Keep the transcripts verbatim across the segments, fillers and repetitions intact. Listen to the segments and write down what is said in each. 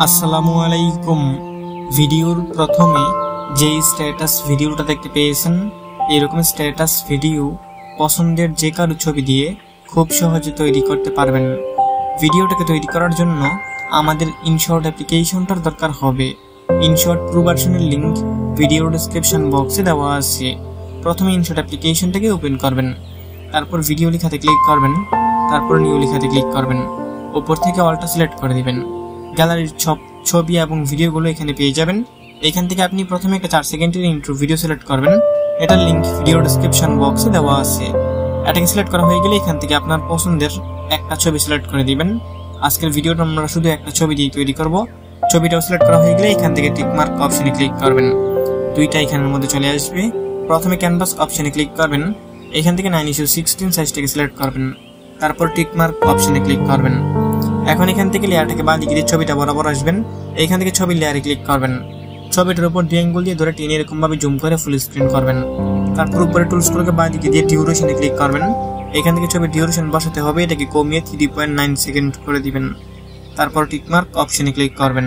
আসসালামু আলাইকুম। ভিডিওর প্রথমে যেই স্ট্যাটাস ভিডিওটা দেখতে পেয়েছেন, এরকম স্ট্যাটাস ভিডিও পছন্দের যে কারো ছবি দিয়ে খুব সহজে তৈরি করতে পারবেন। ভিডিওটাকে তৈরি করার জন্য আমাদের ইনশর্ট অ্যাপ্লিকেশনটার দরকার হবে। ইনশর্ট প্রো ভার্সনের লিঙ্ক ভিডিও ডেসক্রিপশন বক্সে দেওয়া আছে। প্রথমে ইনশর্ট অ্যাপ্লিকেশনটাকে ওপেন করবেন, তারপর ভিডিও লেখাতে ক্লিক করবেন, তারপর নিউ লেখাতে ক্লিক করবেন, উপর থেকে অলটা সিলেক্ট করে দিবেন। গ্যালারির সব ছবি এবং ভিডিওগুলো এখানে পেয়ে যাবেন। এখান থেকে আপনি প্রথমে একটা চার সেকেন্ডের ইন্ট্রো ভিডিও সিলেক্ট করবেন, এটার লিঙ্ক ভিডিও ডেসক্রিপশন বক্সে দেওয়া আছে। এটাকে সিলেক্ট করা হয়ে গেলে এখান থেকে আপনার পছন্দের একটা ছবি সিলেক্ট করে দিবেন। আজকের ভিডিওটা আমরা শুধু একটা ছবি দিয়ে তৈরি করব। ছবিটাও সিলেক্ট করা হয়ে গেলে এখান থেকে টিক মার্ক অপশনে ক্লিক করবেন, দুইটা এখানের মধ্যে চলে আসবে। প্রথমে ক্যানভাস অপশনে ক্লিক করবেন, এখান থেকে নাইন ইস্যু সিক্সটিন সাইজটাকে সিলেক্ট করবেন, তারপর টিক মার্ক অপশনে ক্লিক করবেন। এখন এখান থেকে লেয়ারটাকে বাঁ দিকে দিয়ে ছবিটা বরাবর আসবেন, এখান থেকে ছবির লেয়ারে ক্লিক করবেন। ছবিটার উপর দুই আঙ্গুল দিয়ে ধরে টেনে এরকম ভাবে জুম করে ফুল স্ক্রিন করবেন। তারপর উপরে টুলসগুলোকে বাঁ দিকে দিয়ে ডিউরেশনে ক্লিক করবেন, এখান থেকে ছবির ডিউরেশন বসাতে হবে, এটাকে কমিয়ে থ্রি পয়েন্ট নাইন সেকেন্ড করে দিবেন। তারপর টিক মার্ক অপশনে ক্লিক করবেন।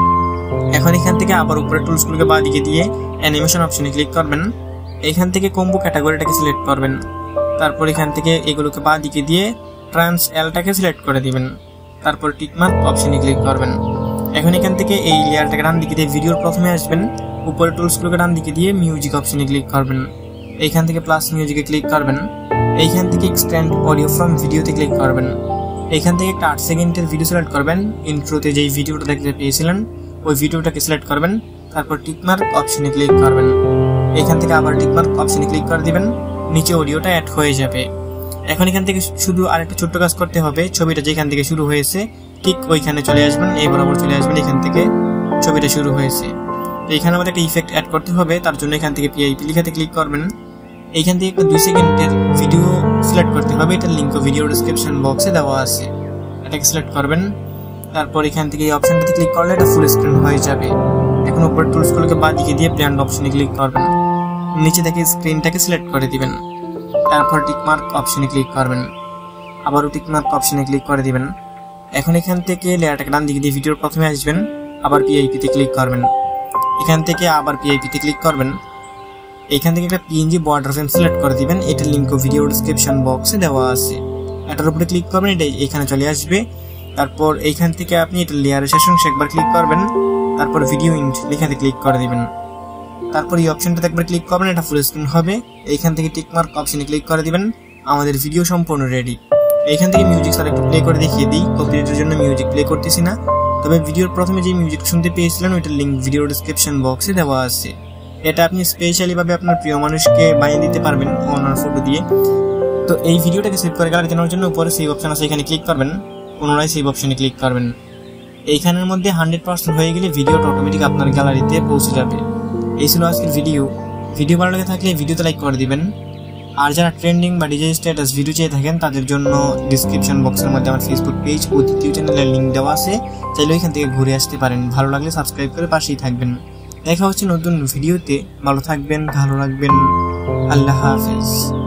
এখন এখান থেকে আবার উপরে টুলসগুলোকে বাঁ দিকে দিয়ে অ্যানিমেশন অপশনে ক্লিক করবেন, এখান থেকে কম্বো ক্যাটাগরিটাকে সিলেক্ট করবেন। তারপর এখান থেকে এগুলোকে বাঁ দিকে দিয়ে ট্রান্স এলটাকে সিলেক্ট করে দিবেন, তারপর টিক মার্ক অপশনে ক্লিক করবেন। এখন এখান থেকে এই লেয়ারটাকে ডান দিকে দিয়ে ভিডিওর প্রথমে আসবেন, উপরে টুলসগুলোকে ডান দিকে দিয়ে মিউজিক অপশনে ক্লিক করবেন, এইখান থেকে প্লাস মিউজিকে ক্লিক করবেন, এইখান থেকে এক্সটেন্ড অডিও ফ্রম ভিডিওতে ক্লিক করবেন। এইখান থেকে একটা আট সেকেন্ডের ভিডিও সিলেক্ট করবেন, ইন্ট্রোতে যেই ভিডিওটা দেখতে পেয়েছিলেন ওই ভিডিওটাকে সিলেক্ট করবেন, তারপর টিক মার্ক অপশনে ক্লিক করবেন। এখান থেকে আবার টিক মার্ক অপশনে ক্লিক করে দিবেন, নিচে অডিওটা অ্যাড হয়ে যাবে। এখন এখান থেকে শুধু আরেকটা ছোট্ট কাজ করতে হবে, ছবিটা যেখান থেকে শুরু হয়েছে ঠিক ওইখানে চলে আসবেন, এই বরাবর চলে আসবেন, এখান থেকে ছবিটা শুরু হয়েছে। তো এখানে আমাদের একটা ইফেক্ট অ্যাড করতে হবে, তার জন্য এখান থেকে পিআইপি লেখাতে ক্লিক করবেন। এইখান থেকে একটা দুই সেকেন্ডের ভিডিও সিলেক্ট করতে হবে, এটার লিঙ্ক ভিডিও ডেসক্রিপশন বক্সে দেওয়া আছে। এটাকে সিলেক্ট করবেন, তারপর এখান থেকে এই অপশনটাতে ক্লিক করলে এটা ফুল স্ক্রিন হয়ে যাবে। এখন উপরে টুলসগুলোকে বাঁ দিকে দিয়ে ব্র্যান্ড অপশনে ক্লিক করবেন, নিচে থেকে স্ক্রিনটাকে সিলেক্ট করে দিবেন, তারপর টিক মার্ক অপশনে ক্লিক করবেন, আবারও টিক মার্ক অপশনে ক্লিক করে দিবেন। এখন এখান থেকে লেয়ারটাকে ডান দিকে দিয়ে ভিডিওর প্রথমে আসবেন, আবার পিআইপিতে ক্লিক করবেন, এখান থেকে আবার পিআইপিতে ক্লিক করবেন। এখান থেকে একটা পিএনজি বর্ডার ফ্রেম সিলেক্ট করে দিবেন, এটার লিঙ্ক ভিডিও ডেসক্রিপশন বক্সে দেওয়া আছে। এটার উপরে ক্লিক করবেন, এটা এখানে চলে আসবে। তারপর এইখান থেকে আপনি এটা লেয়ারের শেষ অংশে একবার ক্লিক করবেন, তারপর ভিডিও ইন্ট লেখাতে ক্লিক করে দিবেন, তারপর এই অপশনটাতে একবার ক্লিক করবেন, এটা ফুল স্ক্রিন হবে। এইখান থেকে টিক মার্ক অপশনে ক্লিক করে দিবেন, আমাদের ভিডিও সম্পূর্ণ রেডি। এইখান থেকে মিউজিক স্যার একটু প্লে করে দেখিয়ে দিই, কপিরাইটের জন্য মিউজিক প্লে করতেছি না, তবে ভিডিওর প্রথমে যে মিউজিক শুনতে পেয়েছিলেন ওইটার লিঙ্ক ভিডিও ডেসক্রিপশন বক্সে দেওয়া আছে। এটা আপনি স্পেশালি ভাবে আপনার প্রিয় মানুষকে বানিয়ে দিতে পারবেন ওনার ফটো দিয়ে। তো এই ভিডিওটাকে সেভ করে গ্যালারিতে নেওয়ার জন্য উপরে সেভ অপশন আছে, এখানে ক্লিক করবেন, পুনরায় সেভ অপশনে ক্লিক করবেন। এইখানের মধ্যে হান্ড্রেড পার্সেন্ট হয়ে গেলে ভিডিওটা অটোমেটিক আপনার গ্যালারিতে পৌঁছে যাবে। এই ছিল আজকের ভিডিও। ভিডিও ভালো লেগে থাকলে ভিডিওতে লাইক করে দিবেন। আর যারা ট্রেন্ডিং বা ডিজে স্ট্যাটাস ভিডিও চেয়ে থাকেন তাদের জন্য ডিসক্রিপশন বক্সের মধ্যে আমার ফেসবুক পেজ ও দ্বিতীয় চ্যানেলের লিঙ্ক দেওয়া আছে, চাইলে ওইখান থেকে ঘুরে আসতে পারেন। ভালো লাগলে সাবস্ক্রাইব করে পাশেই থাকবেন। দেখা হচ্ছে নতুন ভিডিওতে। ভালো থাকবেন, ভালো রাখবেন। আল্লাহ হাফেজ।